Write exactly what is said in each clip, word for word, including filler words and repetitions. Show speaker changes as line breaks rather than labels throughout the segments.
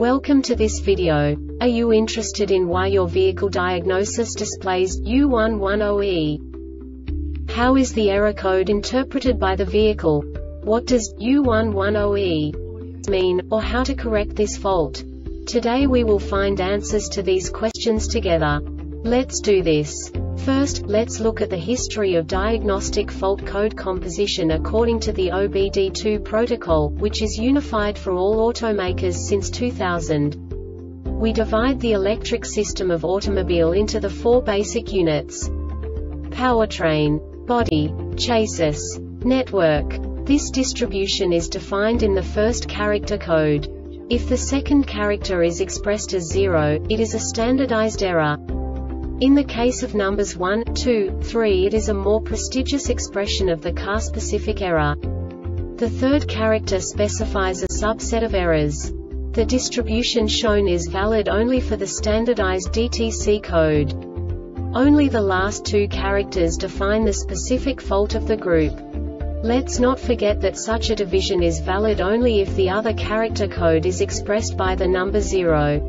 Welcome to this video. Are you interested in why your vehicle diagnosis displays U one ten E? How is the error code interpreted by the vehicle? What does U one ten E mean, or how to correct this fault? Today we will find answers to these questions together. Let's do this. First, let's look at the history of diagnostic fault code composition according to the O B D two protocol, which is unified for all automakers since two thousand. We divide the electric system of automobile into the four basic units: powertrain, body, chassis, network. This distribution is defined in the first character code. If the second character is expressed as zero, it is a standardized error. In the case of numbers one, two, three, it is a more prestigious expression of the car-specific error. The third character specifies a subset of errors. The distribution shown is valid only for the standardized D T C code. Only the last two characters define the specific fault of the group. Let's not forget that such a division is valid only if the other character code is expressed by the number zero.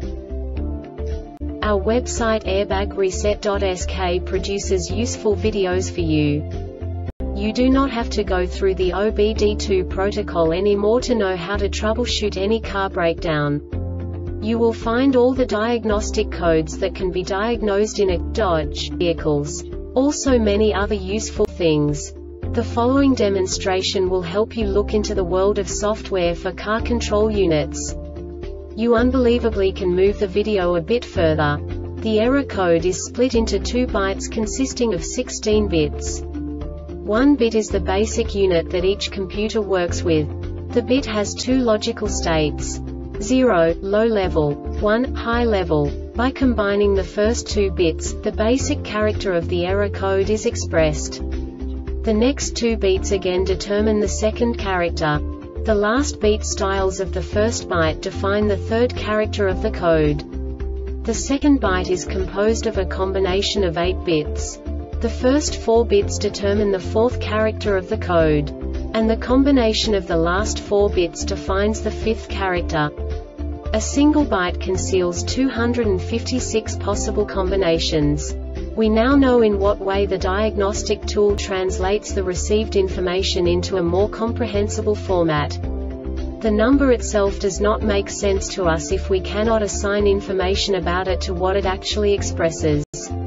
Our website airbag reset dot S K produces useful videos for you. You do not have to go through the O B D two protocol anymore to know how to troubleshoot any car breakdown. You will find all the diagnostic codes that can be diagnosed in a Dodge vehicles. Also many other useful things. The following demonstration will help you look into the world of software for car control units. You unbelievably can move the video a bit further. The error code is split into two bytes consisting of sixteen bits. One bit is the basic unit that each computer works with. The bit has two logical states: zero, low level, one, high level. By combining the first two bits, the basic character of the error code is expressed. The next two beats again determine the second character. The last beat styles of the first byte define the third character of the code. The second byte is composed of a combination of eight bits. The first four bits determine the fourth character of the code. And the combination of the last four bits defines the fifth character. A single byte conceals two hundred fifty-six possible combinations. We now know in what way the diagnostic tool translates the received information into a more comprehensible format. The number itself does not make sense to us if we cannot assign information about it to what it actually expresses.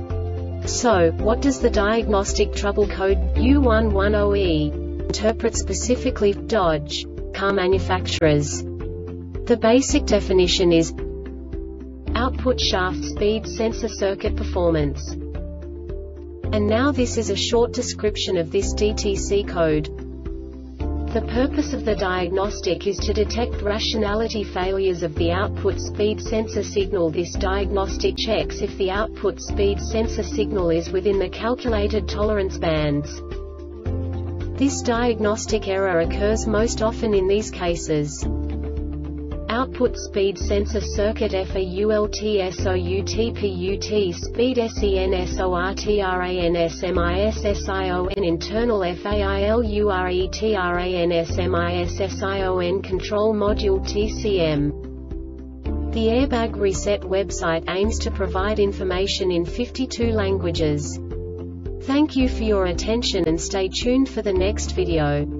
So, what does the diagnostic trouble code U one ten E interpret specifically for Dodge car manufacturers? The basic definition is output shaft speed sensor circuit performance. And now this is a short description of this D T C code. The purpose of the diagnostic is to detect rationality failures of the output speed sensor signal. This diagnostic checks if the output speed sensor signal is within the calculated tolerance bands. This diagnostic error occurs most often in these cases: output speed sensor circuit fault sout put speed sensortransmission internal failure control module T C M. The Airbag Reset website aims to provide information in fifty-two languages. Thank you for your attention and stay tuned for the next video.